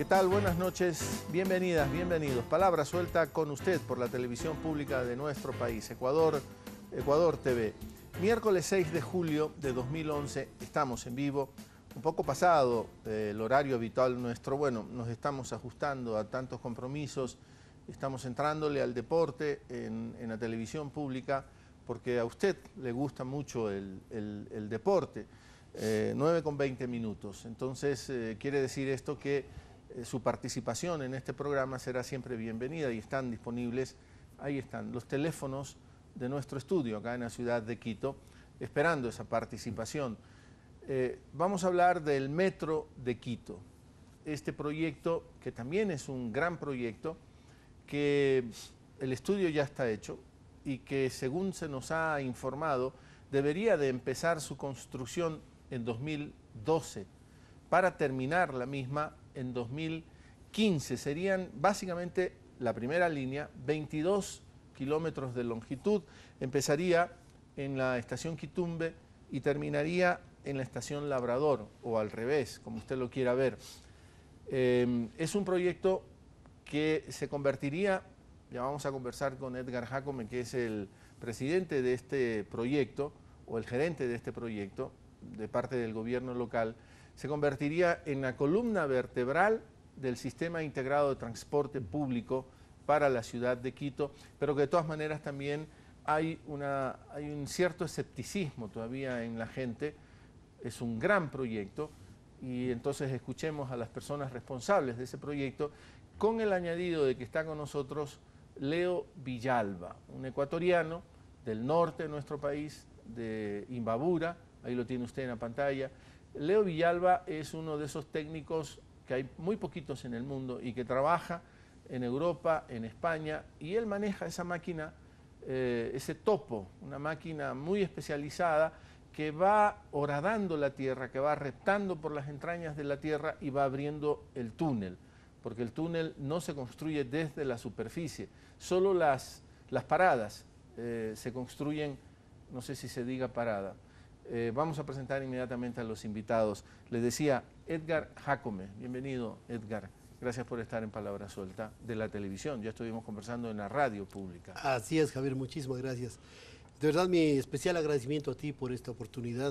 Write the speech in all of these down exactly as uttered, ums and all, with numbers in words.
tal? Buenas noches, bienvenidas, bienvenidos. Palabra suelta con usted por la televisión pública de nuestro país, Ecuador, Ecuador T V. Miércoles seis de julio de dos mil once, estamos en vivo, un poco pasado eh, el horario habitual nuestro. Bueno, nos estamos ajustando a tantos compromisos, estamos entrándole al deporte en, en la televisión pública, porque a usted le gusta mucho el, el, el deporte. Eh, nueve con veinte minutos, entonces eh, quiere decir esto que eh, su participación en este programa será siempre bienvenida y están disponibles, ahí están los teléfonos de nuestro estudio acá en la ciudad de Quito, esperando esa participación. Eh, vamos a hablar del Metro de Quito, este proyecto que también es un gran proyecto, que el estudio ya está hecho y que, según se nos ha informado, debería de empezar su construcción en dos mil doce, para terminar la misma en dos mil quince. Serían básicamente la primera línea, veintidós kilómetros de longitud, empezaría en la estación Quitumbe y terminaría en la estación Labrador, o al revés, como usted lo quiera ver. Eh, es un proyecto que se convertiría, ya vamos a conversar con Edgar Jacome, que es el presidente de este proyecto, o el gerente de este proyecto, de parte del gobierno local, se convertiría en la columna vertebral del sistema integrado de transporte público para la ciudad de Quito, pero que de todas maneras también hay, una, hay un cierto escepticismo todavía en la gente. Es un gran proyecto y entonces escuchemos a las personas responsables de ese proyecto, con el añadido de que está con nosotros Leo Villalba, un ecuatoriano del norte de nuestro país, de Imbabura. Ahí lo tiene usted en la pantalla. Leo Villalba es uno de esos técnicos que hay muy poquitos en el mundo y que trabaja en Europa, en España, y él maneja esa máquina, eh, ese topo, una máquina muy especializada que va horadando la tierra, que va reptando por las entrañas de la tierra y va abriendo el túnel, porque el túnel no se construye desde la superficie, solo las, las paradas eh, se construyen, no sé si se diga parada. Eh, vamos a presentar inmediatamente a los invitados. Les decía, Edgar Jacome. Bienvenido, Edgar. Gracias por estar en Palabra Suelta de la televisión. Ya estuvimos conversando en la radio pública. Así es, Javier, muchísimas gracias. De verdad, mi especial agradecimiento a ti por esta oportunidad.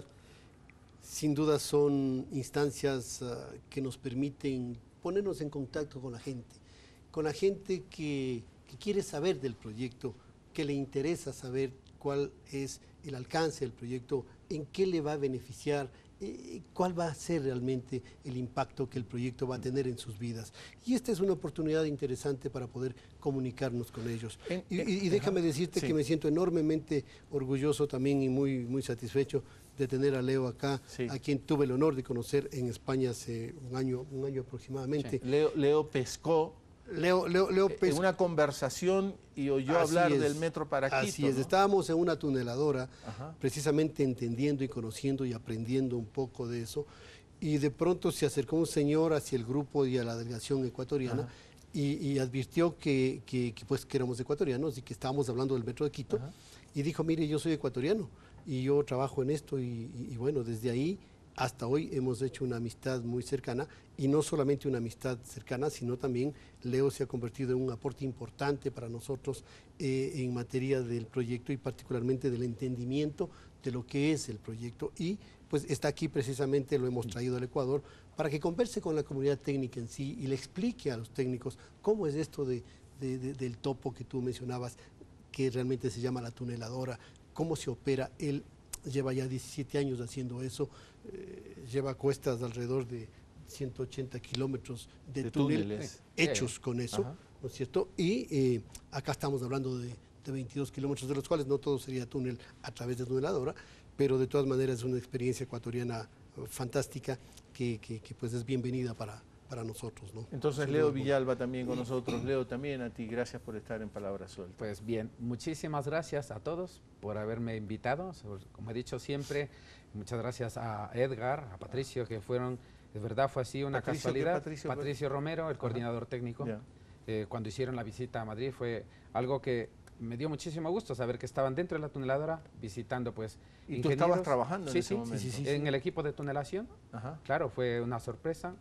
Sin duda son instancias uh, que nos permiten ponernos en contacto con la gente, con la gente que, que quiere saber del proyecto, que le interesa saber cuál es el alcance del proyecto, en qué le va a beneficiar, eh, cuál va a ser realmente el impacto que el proyecto va a tener en sus vidas. Y esta es una oportunidad interesante para poder comunicarnos con ellos. En, y, en, y déjame decirte sí. que me siento enormemente orgulloso también y muy, muy satisfecho de tener a Leo acá, sí. a quien tuve el honor de conocer en España hace un año, un año aproximadamente. Sí. Leo, Leo pescó Leo, Leo, Leo en una conversación y oyó así hablar es, del metro para Quito. Así es, ¿no? Estábamos en una tuneladora, Ajá. precisamente entendiendo y conociendo y aprendiendo un poco de eso, y de pronto se acercó un señor hacia el grupo y a la delegación ecuatoriana y, y advirtió que, que, que, pues, que éramos ecuatorianos y que estábamos hablando del metro de Quito, Ajá. y dijo, mire, yo soy ecuatoriano y yo trabajo en esto, y, y, y bueno, desde ahí hasta hoy hemos hecho una amistad muy cercana, y no solamente una amistad cercana, sino también Leo se ha convertido en un aporte importante para nosotros eh, en materia del proyecto y particularmente del entendimiento de lo que es el proyecto. Y pues está aquí precisamente, lo hemos traído al Ecuador, para que converse con la comunidad técnica en sí y le explique a los técnicos cómo es esto de, de, de, del topo que tú mencionabas, que realmente se llama la tuneladora, cómo se opera. Él lleva ya diecisiete años haciendo eso, eh, lleva cuestas de alrededor de ciento ochenta kilómetros de, de túnel túneles. hechos sí. con eso, Ajá. ¿no es cierto? Y eh, acá estamos hablando de, de veintidós kilómetros, de los cuales no todo sería túnel a través de tuneladora, pero de todas maneras es una experiencia ecuatoriana fantástica que, que, que pues es bienvenida para, para nosotros, ¿no? Entonces, Leo Villalba también con nosotros. Leo, también a ti, gracias por estar en Palabra Suelta. Pues bien, muchísimas gracias a todos por haberme invitado. Como he dicho siempre, muchas gracias a Edgar, a Patricio, que fueron, es verdad, fue así una Patricio, casualidad. Patricio, Patricio Romero, el coordinador Ajá. técnico, yeah. eh, cuando hicieron la visita a Madrid, fue algo que me dio muchísimo gusto saber que estaban dentro de la tuneladora visitando, pues, ¿Y tú estabas trabajando sí, en ese sí, momento? Sí, sí, sí, en sí. el equipo de tunelación. Ajá. Claro, fue una sorpresa.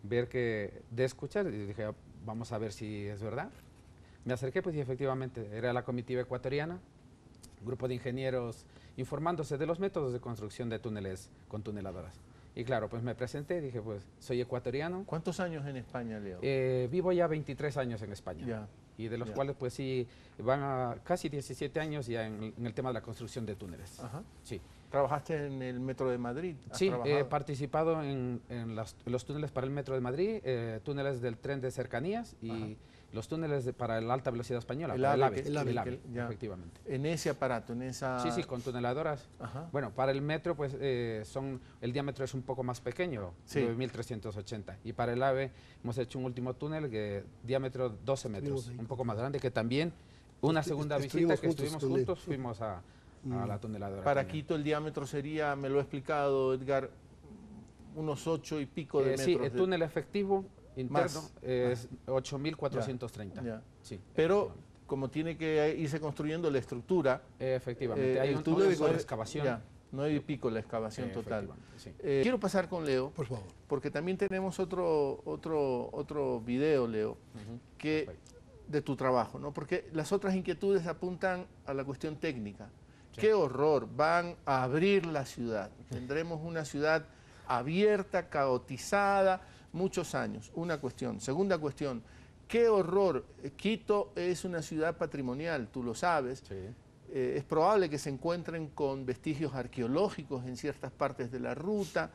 ver que, de escuchar, y dije, vamos a ver si es verdad. Me acerqué, pues, y efectivamente, era la comitiva ecuatoriana, grupo de ingenieros informándose de los métodos de construcción de túneles con tuneladoras. Y claro, pues me presenté, dije, pues, soy ecuatoriano. ¿Cuántos años en España, Leo? Eh, vivo ya veintitrés años en España. Ya. Y de los Ya. cuales, pues sí, van a casi diecisiete años ya en, en el tema de la construcción de túneles. Ajá. Sí. ¿Trabajaste en el Metro de Madrid? ¿Has Sí, trabajado? he participado en, en las- los túneles para el Metro de Madrid, eh, túneles del tren de cercanías y Ajá. los túneles de- para la alta velocidad española, El para el AVE, AVE, que- el el AVE, que- ya. efectivamente. En ese aparato, en esa... Sí, sí, con tuneladoras. Ajá. Bueno, para el metro, pues eh, son, el diámetro es un poco más pequeño, Sí. nueve mil trescientos ochenta. Y para el AVE hemos hecho un último túnel que diámetro doce metros, Estuvimos ahí. un poco más grande, que también una Estu- segunda visita estuvimos que juntos estuvimos con él. juntos, fuimos a, a la tuneladora. Para también. Quito el diámetro sería, me lo ha explicado Edgar, unos ocho y pico de Eh, metros. sí, el de- túnel efectivo interno Más, es ocho mil cuatrocientos treinta. Ya. Sí, Pero como tiene que irse construyendo la estructura, efectivamente. eh, Hay el un túnel túnel nueve- de excavación. ya, nueve y pico la excavación Eh, total. efectivamente, sí. Eh, quiero pasar con Leo, Por favor. porque también tenemos otro, otro, otro video, Leo, Ujú, que perfecto. de tu trabajo, ¿no? Porque las otras inquietudes apuntan a la cuestión técnica. Sí. Qué horror, van a abrir la ciudad. Tendremos una ciudad abierta, caotizada, muchos años. Una cuestión. Segunda cuestión, qué horror. Quito es una ciudad patrimonial, tú lo sabes. Sí. Eh, es probable que se encuentren con vestigios arqueológicos en ciertas partes de la ruta.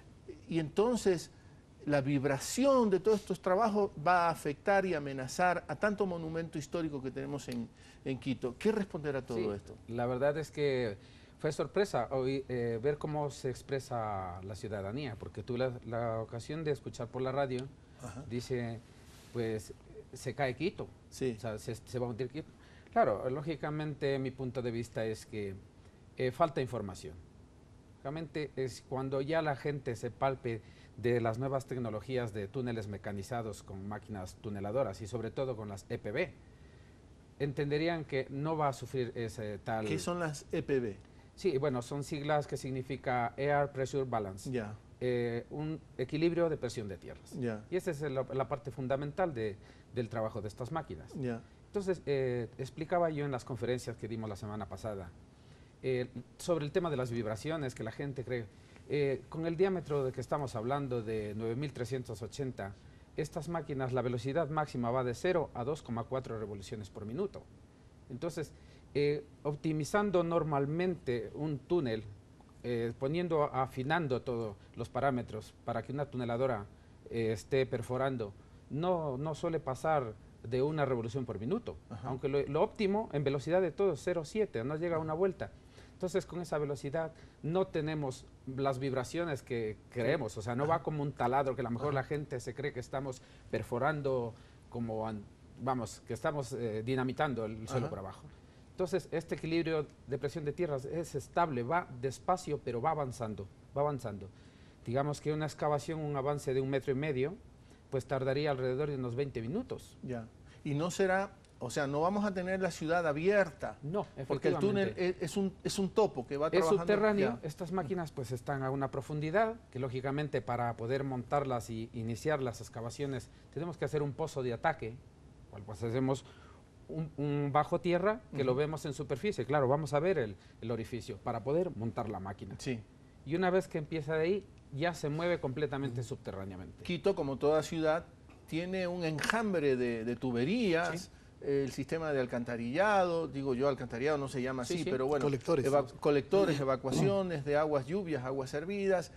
Y entonces la vibración de todos estos trabajos va a afectar y amenazar a tanto monumento histórico que tenemos en, en Quito. ¿Qué responder a todo Sí, esto? La verdad es que fue sorpresa oí- eh, ver cómo se expresa la ciudadanía, porque tuve la, la ocasión de escuchar por la radio, Ajá. dice, pues se cae Quito, Sí. o sea, se, se va a hundir Quito. Claro, lógicamente mi punto de vista es que eh, falta información. Lógicamente es cuando ya la gente se palpe de las nuevas tecnologías de túneles mecanizados con máquinas tuneladoras y sobre todo con las E P B, entenderían que no va a sufrir ese tal... ¿Qué son las E P B? Sí, bueno, son siglas que significa Air Pressure Balance, Ya, eh, un equilibrio de presión de tierras. ya, Y esa es la, la parte fundamental de- del trabajo de estas máquinas. ya. Entonces, eh, explicaba yo en las conferencias que dimos la semana pasada eh, sobre el tema de las vibraciones, que la gente cree, eh, con el diámetro de que estamos hablando de nueve mil trescientos ochenta, estas máquinas, la velocidad máxima va de cero a dos coma cuatro revoluciones por minuto. Entonces, eh, optimizando normalmente un túnel, eh, poniendo, afinando todos los parámetros para que una tuneladora eh, esté perforando, no, no suele pasar de una revolución por minuto, Ajá. aunque lo, lo óptimo en velocidad de todo es cero coma siete, no llega a una vuelta. Entonces, con esa velocidad no tenemos las vibraciones que creemos, o sea, no va como un taladro que a lo mejor la gente se cree que estamos perforando como, an- vamos, que estamos eh, dinamitando el suelo Ajá. por abajo. Entonces, este equilibrio de presión de tierras es estable, va despacio, pero va avanzando, va avanzando. Digamos que una excavación, un avance de un metro y medio, pues tardaría alrededor de unos veinte minutos. Ya. Y no será, o sea, no vamos a tener la ciudad abierta, No, porque el túnel efectivamente. es, es un, es un topo que va Es trabajando. subterráneo, Ya. estas máquinas pues están a una profundidad que lógicamente para poder montarlas y iniciar las excavaciones tenemos que hacer un pozo de ataque, cual pues hacemos un, un bajo tierra que lo Ujú. vemos en superficie, claro, vamos a ver el, el orificio para poder montar la máquina. Sí. Y una vez que empieza de ahí, ya se mueve completamente subterráneamente. Quito, como toda ciudad, tiene un enjambre de, de tuberías, Sí. el sistema de alcantarillado, digo yo, alcantarillado no se llama Sí, así, sí. pero bueno, Colectores. eva- colectores, evacuaciones de aguas lluvias, aguas servidas,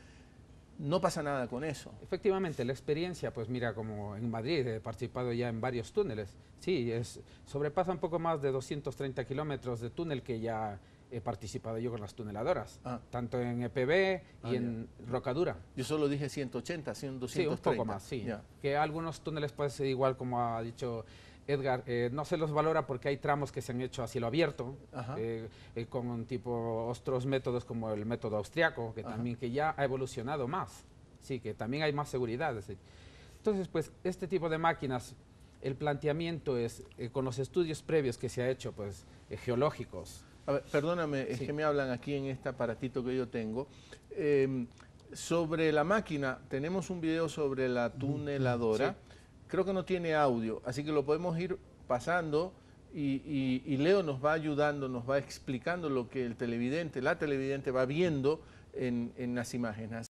no pasa nada con eso. Efectivamente, la experiencia, pues mira, como en Madrid he participado ya en varios túneles, sí, es, sobrepasa un poco más de doscientos treinta kilómetros de túnel que ya he participado yo con las tuneladoras, Ah. tanto en E P B y Ah, en rocadura. Yo solo dije ciento ochenta, Sí, doscientos un treinta. poco más, sí. Ya. Que algunos túneles, pues igual como ha dicho Edgar, eh, no se los valora porque hay tramos que se han hecho a cielo abierto, Ajá. eh, eh, con un tipo, otros métodos como el método austriaco, que Ajá. también que ya ha evolucionado más, sí, que también hay más seguridad. Es decir. Entonces, pues este tipo de máquinas, el planteamiento es, eh, con los estudios previos que se ha hecho, pues eh, geológicos. A ver, perdóname, es Sí. que me hablan aquí en este aparatito que yo tengo. Eh, Sobre la máquina, tenemos un video sobre la tuneladora. Sí. Creo que no tiene audio, así que lo podemos ir pasando y, y, y Leo nos va ayudando, nos va explicando lo que el televidente, la televidente va viendo en, en las imágenes.